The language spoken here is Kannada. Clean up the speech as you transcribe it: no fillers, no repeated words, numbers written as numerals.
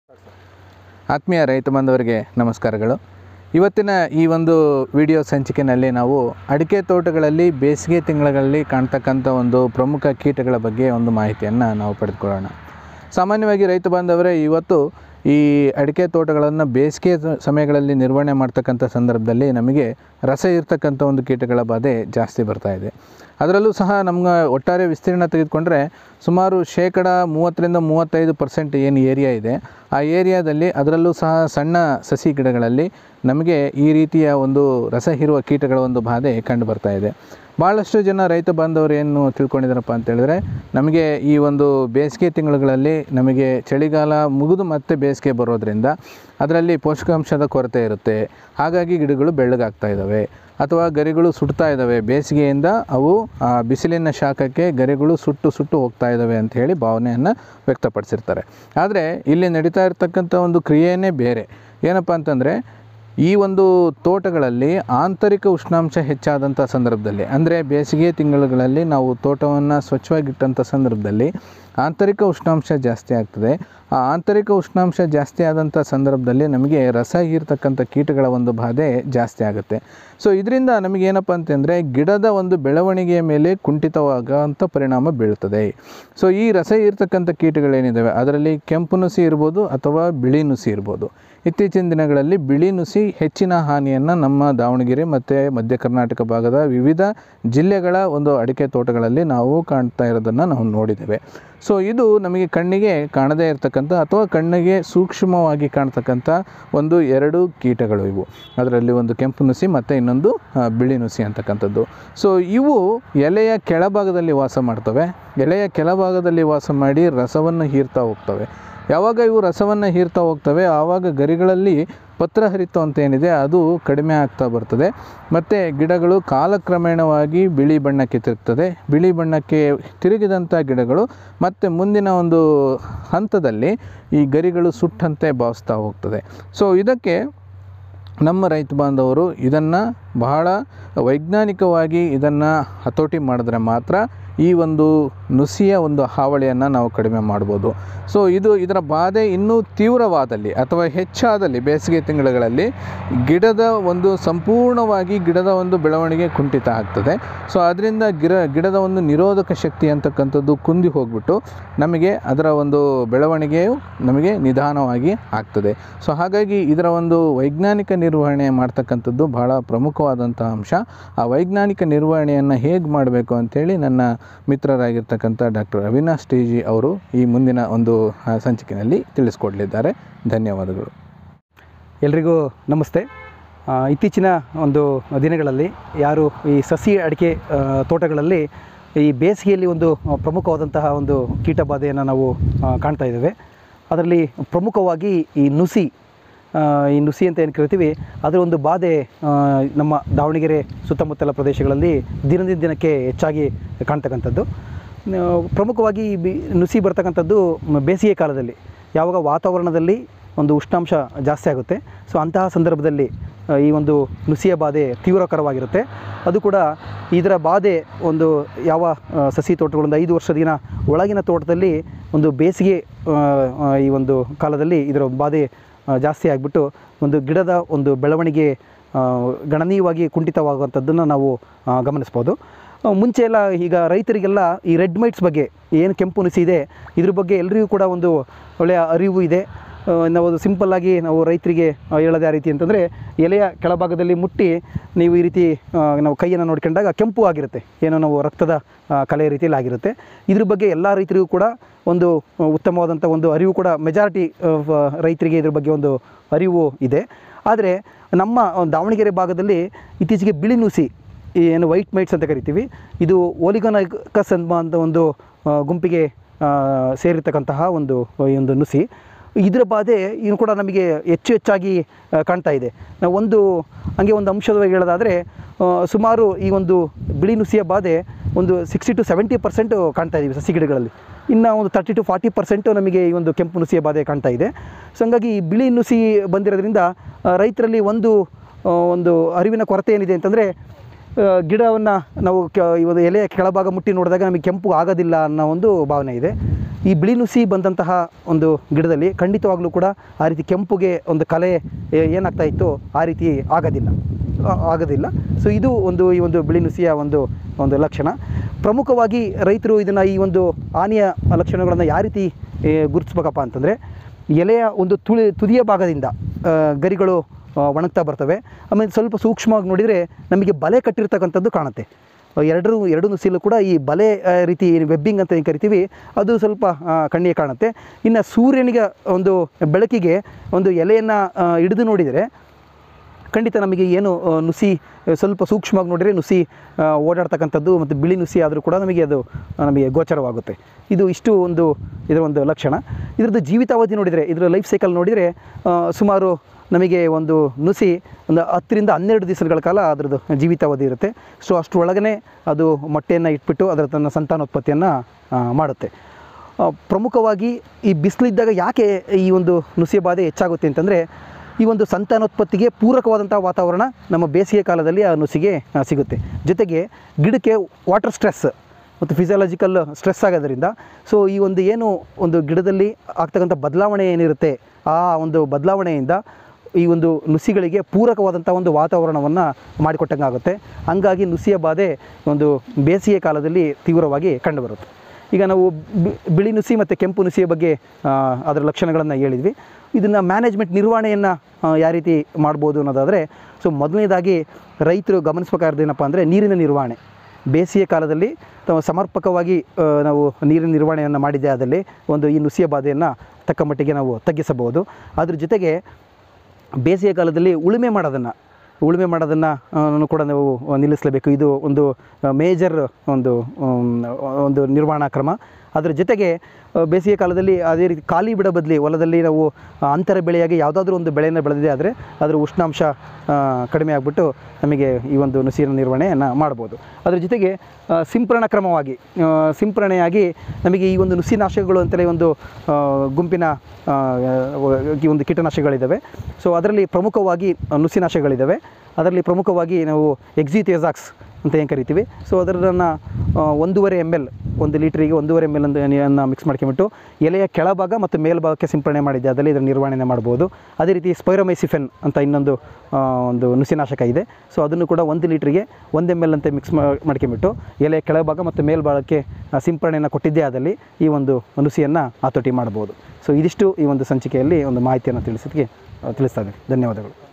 ಆತ್ಮೀಯ ರೈತ ಬಾಂಧವರಿಗೆ ನಮಸ್ಕಾರಗಳು. ಇವತ್ತಿನ ಈ ಒಂದು ವಿಡಿಯೋ ಸಂಚಿಕೆಯಲ್ಲಿ ನಾವು ಅಡಿಕೆ ತೋಟಗಳಲ್ಲಿ ಬೇಸಿಗೆ ತಿಂಗಳಲ್ಲಿ ಕಾಣ್ತಕ್ಕಂಥ ಒಂದು ಪ್ರಮುಖ ಕೀಟಗಳ ಬಗ್ಗೆ ಒಂದು ಮಾಹಿತಿಯನ್ನು ನಾವು ಪಡೆದುಕೊಳ್ಳೋಣ. ಸಾಮಾನ್ಯವಾಗಿ ರೈತ ಬಾಂಧವರೇ, ಇವತ್ತು ಈ ಅಡಿಕೆ ತೋಟಗಳನ್ನು ಬೇಸಿಗೆ ಸಮಯಗಳಲ್ಲಿ ನಿರ್ವಹಣೆ ಮಾಡ್ತಕ್ಕಂಥ ಸಂದರ್ಭದಲ್ಲಿ ನಮಗೆ ರಸ ಇರ್ತಕ್ಕಂಥ ಒಂದು ಕೀಟಗಳ ಬಾಧೆ ಜಾಸ್ತಿ ಬರ್ತಾ ಇದೆ. ಅದರಲ್ಲೂ ಸಹ ನಮ್ಗೆ ಒಟ್ಟಾರೆ ವಿಸ್ತೀರ್ಣ ತೆಗೆದುಕೊಂಡ್ರೆ ಸುಮಾರು 30-35% ಏನು ಏರಿಯಾ ಇದೆ, ಆ ಏರಿಯಾದಲ್ಲಿ ಅದರಲ್ಲೂ ಸಹ ಸಣ್ಣ ಸಸಿ ಗಿಡಗಳಲ್ಲಿ ನಮಗೆ ಈ ರೀತಿಯ ಒಂದು ರಸ ಹೀರುವ ಕೀಟಗಳ ಒಂದು ಬಾಧೆ ಕಂಡು ಬರ್ತಾ ಇದೆ. ಭಾಳಷ್ಟು ಜನ ರೈತ ಬಾಂಧವರು ಏನು ತಿಳ್ಕೊಂಡಿದ್ದಾರಪ್ಪ ಅಂತೇಳಿದ್ರೆ, ನಮಗೆ ಈ ಒಂದು ಬೇಸಿಗೆ ತಿಂಗಳುಗಳಲ್ಲಿ ನಮಗೆ ಚಳಿಗಾಲ ಮುಗಿದು ಮತ್ತೆ ಬೇಸಿಗೆ ಬರೋದರಿಂದ ಅದರಲ್ಲಿ ಪೋಷಕಾಂಶದ ಕೊರತೆ ಇರುತ್ತೆ, ಹಾಗಾಗಿ ಗಿಡಗಳು ಬೆಳ್ಳಗಾಗ್ತಾ ಇದ್ದಾವೆ ಅಥವಾ ಗರಿಗಳು ಸುಡ್ತಾ ಇದ್ದಾವೆ. ಬೇಸಿಗೆಯಿಂದ ಅವು ಬಿಸಿಲಿನ ಶಾಖಕ್ಕೆ ಗರಿಗಳು ಸುಟ್ಟು ಹೋಗ್ತಾ ಇದ್ದಾವೆ ಅಂತ ಹೇಳಿ ಭಾವನೆಯನ್ನು ವ್ಯಕ್ತಪಡಿಸಿರ್ತಾರೆ. ಆದರೆ ಇಲ್ಲಿ ನಡೀತಾ ಇರತಕ್ಕಂಥ ಒಂದು ಕ್ರಿಯೆಯೇ ಬೇರೆ. ಏನಪ್ಪ ಅಂತಂದರೆ, ಈ ಒಂದು ತೋಟಗಳಲ್ಲಿ ಆಂತರಿಕ ಉಷ್ಣಾಂಶ ಹೆಚ್ಚಾದಂಥ ಸಂದರ್ಭದಲ್ಲಿ, ಅಂದರೆ ಬೇಸಿಗೆ ತಿಂಗಳುಗಳಲ್ಲಿ ನಾವು ತೋಟವನ್ನು ಸ್ವಚ್ಛವಾಗಿಟ್ಟಂಥ ಸಂದರ್ಭದಲ್ಲಿ ಆಂತರಿಕ ಉಷ್ಣಾಂಶ ಜಾಸ್ತಿ ಆಗ್ತದೆ. ಆ ಆಂತರಿಕ ಉಷ್ಣಾಂಶ ಜಾಸ್ತಿ ಆದಂಥ ಸಂದರ್ಭದಲ್ಲಿ ನಮಗೆ ರಸ ಹೀರ್ತಕ್ಕಂಥ ಕೀಟಗಳ ಒಂದು ಬಾಧೆ ಜಾಸ್ತಿ ಆಗುತ್ತೆ. ಸೊ ಇದರಿಂದ ನಮಗೇನಪ್ಪ ಅಂತಂದರೆ, ಗಿಡದ ಒಂದು ಬೆಳವಣಿಗೆಯ ಮೇಲೆ ಕುಂಠಿತವಾಗುವಂಥ ಪರಿಣಾಮ ಬೀಳ್ತದೆ. ಸೊ ಈ ರಸ ಹೀರ್ತಕ್ಕಂಥ ಕೀಟಗಳೇನಿದ್ದಾವೆ ಅದರಲ್ಲಿ ಕೆಂಪು ನುಸಿ ಇರ್ಬೋದು ಅಥವಾ ಬಿಳಿ ನುಸಿ ಇರ್ಬೋದು. ಇತ್ತೀಚಿನ ದಿನಗಳಲ್ಲಿ ಬಿಳಿ ನುಸಿ ಹೆಚ್ಚಿನ ಹಾನಿಯನ್ನು ನಮ್ಮ ದಾವಣಗೆರೆ ಮತ್ತು ಮಧ್ಯ ಕರ್ನಾಟಕ ಭಾಗದ ವಿವಿಧ ಜಿಲ್ಲೆಗಳ ಒಂದು ಅಡಿಕೆ ತೋಟಗಳಲ್ಲಿ ನಾವು ಕಾಣ್ತಾ ಇರೋದನ್ನು ನಾವು ನೋಡಿದ್ದೇವೆ. ಸೊ ಇದು ನಮಗೆ ಕಣ್ಣಿಗೆ ಕಾಣದೇ ಇರತಕ್ಕಂಥ ಅಥವಾ ಕಣ್ಣಿಗೆ ಸೂಕ್ಷ್ಮವಾಗಿ ಕಾಣ್ತಕ್ಕಂಥ ಒಂದು 2 ಕೀಟಗಳು ಇವು. ಅದರಲ್ಲಿ ಒಂದು ಕೆಂಪು ನುಸಿ ಮತ್ತು ಇನ್ನೊಂದು ಬಿಳಿ ನುಸಿ ಅಂತಕ್ಕಂಥದ್ದು. ಸೊ ಇವು ಎಲೆಯ ಕೆಳಭಾಗದಲ್ಲಿ ವಾಸ ಮಾಡ್ತವೆ. ಎಲೆಯ ಕೆಳಭಾಗದಲ್ಲಿ ವಾಸ ಮಾಡಿ ರಸವನ್ನು ಹೀರ್ತಾ ಹೋಗ್ತವೆ. ಯಾವಾಗ ಇವು ರಸವನ್ನು ಹೀರ್ತಾ ಹೋಗ್ತವೆ, ಆವಾಗ ಗರಿಗಳಲ್ಲಿ ಪತ್ರಹರಿತ ಅಂತ ಏನಿದೆ ಅದು ಕಡಿಮೆ ಆಗ್ತಾ ಬರ್ತದೆ ಮತ್ತು ಗಿಡಗಳು ಕಾಲಕ್ರಮೇಣವಾಗಿ ಬಿಳಿ ಬಣ್ಣಕ್ಕೆ ತಿರುಗ್ತದೆ. ಬಿಳಿ ಬಣ್ಣಕ್ಕೆ ತಿರುಗಿದಂಥ ಗಿಡಗಳು ಮತ್ತು ಮುಂದಿನ ಒಂದು ಹಂತದಲ್ಲಿ ಈ ಗರಿಗಳು ಸುಟ್ಟಂತೆ ಭಾವಿಸ್ತಾ ಹೋಗ್ತದೆ. ಸೊ ಇದಕ್ಕೆ ನಮ್ಮ ರೈತ ಬಾಂಧವರು ಇದನ್ನು ಬಹಳ ವೈಜ್ಞಾನಿಕವಾಗಿ ಇದನ್ನು ಹತೋಟಿ ಮಾಡಿದ್ರೆ ಮಾತ್ರ ಈ ಒಂದು ನುಸಿಯ ಒಂದು ಹಾವಳಿಯನ್ನು ನಾವು ಕಡಿಮೆ ಮಾಡ್ಬೋದು. ಸೊ ಇದರ ಬಾಧೆ ಇನ್ನೂ ತೀವ್ರವಾದಲ್ಲಿ ಅಥವಾ ಹೆಚ್ಚಾದಲ್ಲಿ ಬೇಸಿಗೆ ತಿಂಗಳುಗಳಲ್ಲಿ ಗಿಡದ ಒಂದು ಸಂಪೂರ್ಣವಾಗಿ ಗಿಡದ ಒಂದು ಬೆಳವಣಿಗೆ ಕುಂಠಿತ ಆಗ್ತದೆ. ಸೊ ಅದರಿಂದ ಗಿಡದ ಒಂದು ನಿರೋಧಕ ಶಕ್ತಿ ಅಂತಕ್ಕಂಥದ್ದು ಕುಂದಿ ಹೋಗ್ಬಿಟ್ಟು ನಮಗೆ ಅದರ ಒಂದು ಬೆಳವಣಿಗೆಯು ನಮಗೆ ನಿಧಾನವಾಗಿ ಆಗ್ತದೆ. ಸೊ ಹಾಗಾಗಿ ಇದರ ಒಂದು ವೈಜ್ಞಾನಿಕ ನಿರ್ವಹಣೆ ಮಾಡ್ತಕ್ಕಂಥದ್ದು ಬಹಳ ಪ್ರಮುಖವಾದಂಥ ಅಂಶ. ಆ ವೈಜ್ಞಾನಿಕ ನಿರ್ವಹಣೆಯನ್ನು ಹೇಗೆ ಮಾಡಬೇಕು ಅಂಥೇಳಿ ನನ್ನ ಮಿತ್ರರಾಗಿರ್ತಕ್ಕಂಥ ಡಾಕ್ಟರ್ ಅವಿನಾಶ್ ಟಿ.ಜಿ. ಅವರು ಈ ಮುಂದಿನ ಒಂದು ಸಂಚಿಕೆಯಲ್ಲಿ ತಿಳಿಸ್ಕೊಡಲಿದ್ದಾರೆ. ಧನ್ಯವಾದಗಳು. ಎಲ್ರಿಗೂ ನಮಸ್ತೆ. ಇತ್ತೀಚಿನ ಒಂದು ದಿನಗಳಲ್ಲಿ ಯಾರು ಈ ಸಸಿ ಅಡಿಕೆ ತೋಟಗಳಲ್ಲಿ ಈ ಬೇಸಿಗೆಯಲ್ಲಿ ಒಂದು ಪ್ರಮುಖವಾದಂತಹ ಒಂದು ಕೀಟ ಬಾಧೆಯನ್ನು ನಾವು ಕಾಣ್ತಾ ಇದ್ದೇವೆ. ಅದರಲ್ಲಿ ಪ್ರಮುಖವಾಗಿ ಈ ನುಸಿ ಅಂತ ಏನು ಕರಿತೀವಿ, ಅದರ ಒಂದು ಬಾಧೆ ನಮ್ಮ ದಾವಣಗೆರೆ ಸುತ್ತಮುತ್ತಲ ಪ್ರದೇಶಗಳಲ್ಲಿ ದಿನದಿಂದ ದಿನಕ್ಕೆ ಹೆಚ್ಚಾಗಿ ಕಾಣ್ತಕ್ಕಂಥದ್ದು. ಪ್ರಮುಖವಾಗಿ ನುಸಿ ಬರ್ತಕ್ಕಂಥದ್ದು ಬೇಸಿಗೆ ಕಾಲದಲ್ಲಿ, ಯಾವಾಗ ವಾತಾವರಣದಲ್ಲಿ ಒಂದು ಉಷ್ಣಾಂಶ ಜಾಸ್ತಿ ಆಗುತ್ತೆ. ಸೊ ಅಂತಹ ಸಂದರ್ಭದಲ್ಲಿ ಈ ಒಂದು ನುಸಿಯ ಬಾಧೆ ತೀವ್ರಕರವಾಗಿರುತ್ತೆ. ಅದು ಕೂಡ ಇದರ ಬಾಧೆ ಒಂದು ಯಾವ ಸಸಿ ತೋಟಗಳಿಂದ 5 ವರ್ಷದ ಒಳಗಿನ ತೋಟದಲ್ಲಿ ಒಂದು ಬೇಸಿಗೆ ಈ ಒಂದು ಕಾಲದಲ್ಲಿ ಇದರ ಬಾಧೆ ಜಾಸ್ತಿ ಆಗಿಬಿಟ್ಟು ಒಂದು ಗಿಡದ ಒಂದು ಬೆಳವಣಿಗೆ ಗಣನೀಯವಾಗಿ ಕುಂಠಿತವಾಗುವಂಥದ್ದನ್ನು ನಾವು ಗಮನಿಸ್ಬೋದು. ಮುಂಚೆ ಎಲ್ಲ ಈಗ ರೈತರಿಗೆಲ್ಲ ಈ ರೆಡ್ ಮೈಟ್ಸ್ ಬಗ್ಗೆ, ಏನು ಕೆಂಪು ನುಸಿ ಇದೆ ಇದ್ರ ಬಗ್ಗೆ ಎಲ್ಲರಿಗೂ ಕೂಡ ಒಂದು ಒಳ್ಳೆಯ ಅರಿವು ಇದೆ. ನಾವು ಸಿಂಪಲ್ಲಾಗಿ ನಾವು ರೈತರಿಗೆ ಹೇಳೋದು ಯಾವ ರೀತಿ ಅಂತಂದರೆ, ಎಲೆಯ ಕೆಳಭಾಗದಲ್ಲಿ ಮುಟ್ಟಿ ನೀವು ಈ ರೀತಿ ನಾವು ಕೈಯನ್ನು ನೋಡ್ಕೊಂಡಾಗ ಕೆಂಪು ಆಗಿರುತ್ತೆ, ಏನೋ ನಾವು ರಕ್ತದ ಕಲೆಯ ರೀತಿಯಲ್ಲಿ ಆಗಿರುತ್ತೆ. ಇದ್ರ ಬಗ್ಗೆ ಎಲ್ಲ ರೈತರಿಗೂ ಕೂಡ ಒಂದು ಉತ್ತಮವಾದಂಥ ಒಂದು ಅರಿವು ಕೂಡ, ಮೆಜಾರಿಟಿ ರೈತರಿಗೆ ಇದ್ರ ಬಗ್ಗೆ ಒಂದು ಅರಿವು ಇದೆ. ಆದರೆ ನಮ್ಮ ದಾವಣಗೆರೆ ಭಾಗದಲ್ಲಿ ಇತ್ತೀಚೆಗೆ ಬಿಳಿ ನುಸಿ, ಏನು ವೈಟ್ ಮೈಟ್ಸ್ ಅಂತ ಕರಿತೀವಿ, ಇದು ಓಲಿಗೊನೈಕಸ್ ಅಂತ ಒಂದು ಗುಂಪಿಗೆ ಸೇರಿರ್ತಕ್ಕಂತಹ ಒಂದು ನುಸಿ. ಇದರ ಬಾಧೆ ಇನ್ನು ಕೂಡ ನಮಗೆ ಹೆಚ್ಚಾಗಿ ಕಾಣ್ತಾ ಇದೆ. ನಾವು ಒಂದು ಅಂಶವಾಗಿ ಹೇಳೋದಾದರೆ, ಸುಮಾರು ಈ ಒಂದು ಬಿಳಿ ನುಸಿಯ ಬಾಧೆ ಒಂದು 60-70% ಕಾಣ್ತಾ ಇದ್ದೀವಿ ಸಸಿ ಗಿಡಗಳಲ್ಲಿ. ಇನ್ನು ಒಂದು 30-40% ನಮಗೆ ಈ ಒಂದು ಕೆಂಪು ನುಸಿಯ ಬಾಧೆ ಕಾಣ್ತಾ ಇದೆ. ಸೊ ಹಂಗಾಗಿ ಈ ಬಿಳಿ ನುಸಿ ಬಂದಿರೋದ್ರಿಂದ ರೈತರಲ್ಲಿ ಒಂದು ಅರಿವಿನ ಕೊರತೆ ಏನಿದೆ ಅಂತಂದರೆ, ಗಿಡವನ್ನು ನಾವು ಈ ಒಂದು ಎಲೆಯ ಕೆಳಭಾಗ ಮುಟ್ಟಿ ನೋಡಿದಾಗ ನಮಗೆ ಕೆಂಪು ಆಗೋದಿಲ್ಲ ಅನ್ನೋ ಒಂದು ಭಾವನೆ ಇದೆ. ಈ ಬಿಳಿ ನುಸಿ ಬಂದಂತಹ ಒಂದು ಗಿಡದಲ್ಲಿ ಖಂಡಿತವಾಗ್ಲೂ ಕೂಡ ಆ ರೀತಿ ಕೆಂಪುಗೆ ಒಂದು ಕಲೆ ಏನಾಗ್ತಾ ಇತ್ತು ಆ ರೀತಿ ಆಗೋದಿಲ್ಲ. ಸೊ ಇದು ಈ ಒಂದು ಬಿಳಿ ನುಸಿಯ ಒಂದು ಲಕ್ಷಣ. ಪ್ರಮುಖವಾಗಿ ರೈತರು ಇದನ್ನು ಈ ಒಂದು ಹಾನಿಯ ಲಕ್ಷಣಗಳನ್ನು ಯಾವ ರೀತಿ ಗುರುತಿಸ್ಬೇಕಪ್ಪ ಅಂತಂದರೆ, ಎಲೆಯ ಒಂದು ತುದಿಯ ಭಾಗದಿಂದ ಗರಿಗಳು ಒಣಗ್ತಾ ಬರ್ತವೆ. ಆಮೇಲೆ ಸ್ವಲ್ಪ ಸೂಕ್ಷ್ಮವಾಗಿ ನೋಡಿದರೆ ನಮಗೆ ಬಲೆ ಕಟ್ಟಿರ್ತಕ್ಕಂಥದ್ದು ಕಾಣುತ್ತೆ. ಎರಡು ನುಸಿಲೂ ಕೂಡ ಈ ಬಲೆ ರೀತಿ ವೆಬ್ಬಿಂಗ್ ಅಂತ ಏನು ಕರಿತೀವಿ ಅದು ಸ್ವಲ್ಪ ಕಣ್ಣಿಗೆ ಕಾಣುತ್ತೆ. ಇನ್ನು ಸೂರ್ಯನಿಗೆ ಒಂದು ಬೆಳಕಿಗೆ ಒಂದು ಎಲೆಯನ್ನು ಹಿಡಿದು ನೋಡಿದರೆ ಖಂಡಿತ ನಮಗೆ ಏನು ನುಸಿ ಸ್ವಲ್ಪ ಸೂಕ್ಷ್ಮವಾಗಿ ನೋಡಿದರೆ ನುಸಿ ಓಡಾಡ್ತಕ್ಕಂಥದ್ದು ಮತ್ತು ಬಿಳಿ ನುಸಿ ಆದರೂ ಕೂಡ ನಮಗೆ ಗೋಚರವಾಗುತ್ತೆ. ಇಷ್ಟು ಇದರ ಒಂದು ಲಕ್ಷಣ. ಇದರದ್ದು ಜೀವಿತಾವಧಿ ನೋಡಿದರೆ, ಇದರ ಲೈಫ್ ಸೈಕಲ್ ನೋಡಿದರೆ ಸುಮಾರು ನಮಗೆ ಒಂದು ನುಸಿ 10 ರಿಂದ 12 ದಿವಸಗಳ ಕಾಲ ಅದರದ್ದು ಜೀವಿತಾವಧಿ ಇರುತ್ತೆ. ಸೊ ಅಷ್ಟರೊಳಗನೆ ಅದು ಮೊಟ್ಟೆಯನ್ನು ಇಟ್ಬಿಟ್ಟು ಅದರ ತನ್ನ ಸಂತಾನೋತ್ಪತ್ತಿಯನ್ನು ಮಾಡುತ್ತೆ. ಪ್ರಮುಖವಾಗಿ ಈ ಬಿಸಿಲಿದ್ದಾಗ ಯಾಕೆ ಈ ಒಂದು ನುಸಿಯ ಬಾಧೆ ಹೆಚ್ಚಾಗುತ್ತೆ ಅಂತಂದರೆ, ಈ ಒಂದು ಸಂತಾನೋತ್ಪತ್ತಿಗೆ ಪೂರಕವಾದಂಥ ವಾತಾವರಣ ನಮ್ಮ ಬೇಸಿಗೆ ಕಾಲದಲ್ಲಿ ಆ ನುಸಿಗೆ ಸಿಗುತ್ತೆ. ಜೊತೆಗೆ ಗಿಡಕ್ಕೆ ವಾಟರ್ ಸ್ಟ್ರೆಸ್ ಮತ್ತು ಫಿಸಿಯಾಲಜಿಕಲ್ ಸ್ಟ್ರೆಸ್ ಆಗೋದ್ರಿಂದ ಸೊ ಈ ಒಂದು ಗಿಡದಲ್ಲಿ ಆಗ್ತಕ್ಕಂಥ ಬದಲಾವಣೆ ಏನಿರುತ್ತೆ ಆ ಒಂದು ಬದಲಾವಣೆಯಿಂದ ಈ ಒಂದು ನುಸಿಗಳಿಗೆ ಪೂರಕವಾದಂಥ ಒಂದು ವಾತಾವರಣವನ್ನು ಮಾಡಿಕೊಟ್ಟಂಗೆ ಆಗುತ್ತೆ. ಹಂಗಾಗಿ ನುಸಿಯ ಬಾಧೆ ಒಂದು ಬೇಸಿಗೆ ಕಾಲದಲ್ಲಿ ತೀವ್ರವಾಗಿ ಕಂಡುಬರುತ್ತೆ. ಈಗ ನಾವು ಬಿಳಿ ನುಸಿ ಮತ್ತು ಕೆಂಪು ನುಸಿಯ ಬಗ್ಗೆ ಅದರ ಲಕ್ಷಣಗಳನ್ನು ಹೇಳಿದ್ವಿ. ಇದನ್ನು ಮ್ಯಾನೇಜ್ಮೆಂಟ್ ನಿರ್ವಹಣೆಯನ್ನು ಯಾವ ರೀತಿ ಮಾಡ್ಬೋದು ಅನ್ನೋದಾದರೆ, ಸೊ ಮೊದಲನೇದಾಗಿ ರೈತರು ಗಮನಿಸಬೇಕಾಗಿರೋದೇನಪ್ಪ ಅಂದರೆ ನೀರಿನ ನಿರ್ವಹಣೆ. ಬೇಸಿಗೆ ಕಾಲದಲ್ಲಿ ಸಮರ್ಪಕವಾಗಿ ನಾವು ನೀರಿನ ನಿರ್ವಹಣೆಯನ್ನು ಮಾಡಿದ್ದೇ ಆದಲ್ಲಿ ಈ ನುಸಿಯ ಬಾಧೆಯನ್ನು ತಕ್ಕ ಮಟ್ಟಿಗೆ ನಾವು ತಗ್ಗಿಸಬಹುದು. ಅದ್ರ ಜೊತೆಗೆ ಬೇಸಿಗೆ ಕಾಲದಲ್ಲಿ ಉಳುಮೆ ಮಾಡೋದನ್ನು ಕೂಡ ನಾವು ನಿಲ್ಲಿಸಲೇಬೇಕು. ಇದು ಒಂದು ಮೇಜರ್ ಒಂದು ನಿರ್ವಹಣಾ ಕ್ರಮ. ಅದರ ಜೊತೆಗೆ ಬೇಸಿಗೆ ಕಾಲದಲ್ಲಿ ಅದೇ ರೀತಿ ಖಾಲಿ ಬಿಡೋ ಬದಲಿ ಹೊಲದಲ್ಲಿ ನಾವು ಅಂತರ ಬೆಳೆಯಾಗಿ ಯಾವುದಾದ್ರೂ ಒಂದು ಬೆಳೆಯನ್ನು ಬೆಳೆದಿದೆ ಆದರೆ ಅದರ ಉಷ್ಣಾಂಶ ಕಡಿಮೆ ಆಗಿಬಿಟ್ಟು ನಮಗೆ ಈ ಒಂದು ನುಸಿನ ನಿರ್ವಹಣೆಯನ್ನು ಮಾಡ್ಬೋದು. ಅದರ ಜೊತೆಗೆ ಸಿಂಪರಣೆಯಾಗಿ ನಮಗೆ ಈ ಒಂದು ನುಸಿನಾಶಕಗಳು ಅಂತಲೇ ಒಂದು ಗುಂಪಿನ ಈ ಒಂದು ಕೀಟನಾಶಕಗಳಿದ್ದಾವೆ. ಸೊ ಅದರಲ್ಲಿ ಪ್ರಮುಖವಾಗಿ ನುಸಿನಾಶಕಗಳಿದ್ದಾವೆ. ಅದರಲ್ಲಿ ಪ್ರಮುಖವಾಗಿ ನಾವು ಹೆಕ್ಸಿಥಿಯೋಸಾಕ್ಸ್ ಅಂತ ಏನು ಕರಿತೀವಿ. ಸೊ ಅದನ್ನು 1.5 ml 1 ಲೀಟ್ರಿಗೆ 1.5 ml ಅನ್ನು ಮಿಕ್ಸ್ ಮಾಡ್ಕೊಂಬಿಟ್ಟು ಎಲೆಯ ಕೆಳಭಾಗ ಮತ್ತು ಮೇಲ್ಭಾಗಕ್ಕೆ ಸಿಂಪರಣೆ ಮಾಡಿದ್ದೆ ಅದರಲ್ಲಿ ಇದರ ನಿರ್ವಹಣೆ ಮಾಡ್ಬೋದು. ಅದೇ ರೀತಿ ಸ್ಪೈರೋಮೈಸಿಫೆನ್ ಅಂತ ಇನ್ನೊಂದು ನುಸಿನಾಶಕ ಇದೆ. ಸೊ ಅದನ್ನು ಕೂಡ 1 ಲೀಟ್ರಿಗೆ 1 ml ಅಂತ ಮಿಕ್ಸ್ ಮಾಡ್ಕೊಂಬಿಟ್ಟು ಎಲೆಯ ಕೆಳಭಾಗ ಮತ್ತು ಮೇಲ್ಭಾಗಕ್ಕೆ ಸಿಂಪರಣೆಯನ್ನು ಕೊಟ್ಟಿದ್ದೇ ಆದಲ್ಲಿ ಈ ಒಂದು ನುಸಿಯನ್ನು ಹತೋಟಿ ಮಾಡ್ಬೋದು. ಸೊ ಇದಿಷ್ಟು ಈ ಒಂದು ಸಂಚಿಕೆಯಲ್ಲಿ ಒಂದು ಮಾಹಿತಿಯನ್ನು ತಿಳಿಸ್ತಾ ಇದ್ದೀನಿ. ಧನ್ಯವಾದಗಳು.